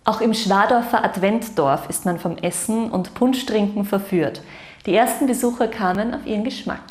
Auch im Schwadorfer Adventdorf ist man vom Essen und Punschtrinken verführt. Die ersten Besucher kamen auf ihren Geschmack.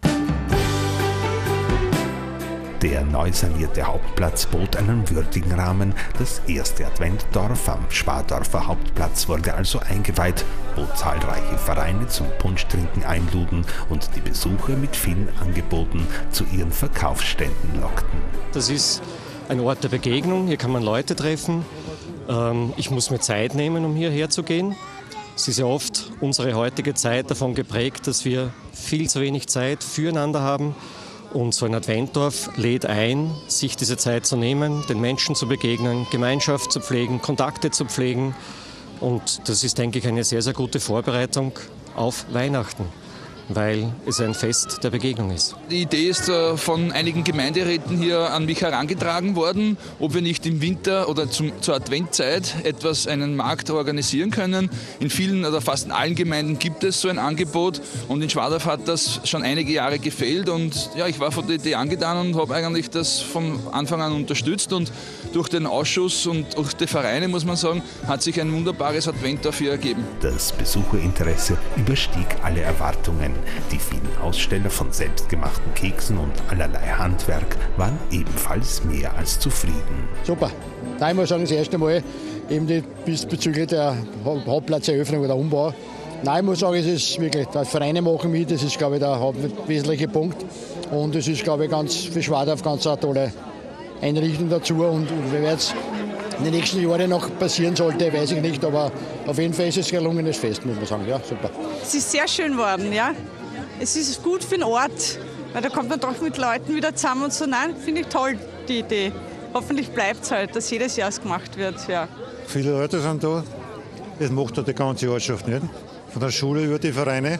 Der neu sanierte Hauptplatz bot einen würdigen Rahmen. Das erste Adventdorf am Schwadorfer Hauptplatz wurde also eingeweiht, wo zahlreiche Vereine zum Punschtrinken einluden und die Besucher mit vielen Angeboten zu ihren Verkaufsständen lockten. Das ist ein Ort der Begegnung, hier kann man Leute treffen. Ich muss mir Zeit nehmen, um hierher zu gehen. Es ist ja oft unsere heutige Zeit davon geprägt, dass wir viel zu wenig Zeit füreinander haben. Und so ein Adventdorf lädt ein, sich diese Zeit zu nehmen, den Menschen zu begegnen, Gemeinschaft zu pflegen, Kontakte zu pflegen. Und das ist, denke ich, eine sehr, sehr gute Vorbereitung auf Weihnachten, weil es ein Fest der Begegnung ist. Die Idee ist von einigen Gemeinderäten hier an mich herangetragen worden, ob wir nicht im Winter oder zur Adventzeit einen Markt organisieren können. In vielen oder fast in allen Gemeinden gibt es so ein Angebot und in Schwadorf hat das schon einige Jahre gefehlt und ja, ich war von der Idee angetan und habe eigentlich das von Anfang an unterstützt und durch den Ausschuss und durch die Vereine, muss man sagen, hat sich ein wunderbares Adventdorf hier ergeben. Das Besucherinteresse überstieg alle Erwartungen. Die vielen Aussteller von selbstgemachten Keksen und allerlei Handwerk waren ebenfalls mehr als zufrieden. Super. Da ich muss sagen, das erste Mal eben bezüglich der Hauptplatzeröffnung oder Umbau. Nein, ich muss sagen, es ist wirklich, die Vereine machen mit, das ist, glaube ich, der wesentliche Punkt. Und es ist, glaube ich, für Schwadorf ganz eine tolle Einrichtung dazu. Und wer jetzt in den nächsten Jahren noch passieren sollte, weiß ich nicht, aber auf jeden Fall ist es ein gelungenes Fest, muss man sagen. Ja, super. Es ist sehr schön geworden, ja. Es ist gut für den Ort, weil da kommt man doch mit Leuten wieder zusammen und so. Nein, finde ich toll, die Idee. Hoffentlich bleibt es halt, dass jedes Jahr gemacht wird, ja. Viele Leute sind da. Das macht die ganze Ortschaft nicht. Von der Schule über die Vereine.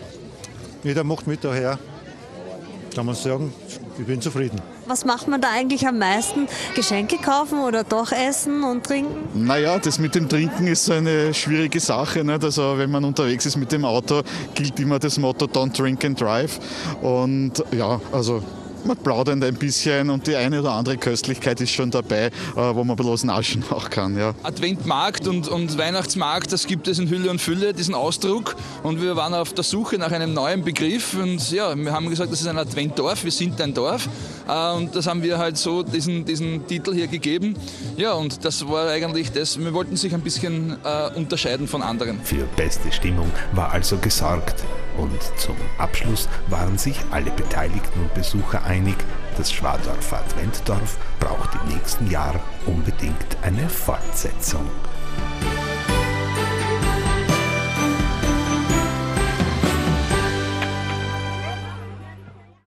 Jeder macht mit daher. Kann man sagen, ich bin zufrieden. Was macht man da eigentlich am meisten? Geschenke kaufen oder doch essen und trinken? Naja, das mit dem Trinken ist so eine schwierige Sache. Nicht? Also wenn man unterwegs ist mit dem Auto, gilt immer das Motto Don't drink and drive. Und ja, also man plaudert ein bisschen und die eine oder andere Köstlichkeit ist schon dabei, wo man ein bisschen naschen auch kann. Ja. Adventmarkt und Weihnachtsmarkt, das gibt es in Hülle und Fülle, diesen Ausdruck. Und wir waren auf der Suche nach einem neuen Begriff. Und ja, wir haben gesagt, das ist ein Adventdorf, wir sind ein Dorf. Und das haben wir halt so diesen Titel hier gegeben. Ja, und das war eigentlich das. Wir wollten sich ein bisschen unterscheiden von anderen. Für beste Stimmung war also gesorgt. Und zum Abschluss waren sich alle Beteiligten und Besucher einig, das Schwadorfer Adventdorf braucht im nächsten Jahr unbedingt eine Fortsetzung.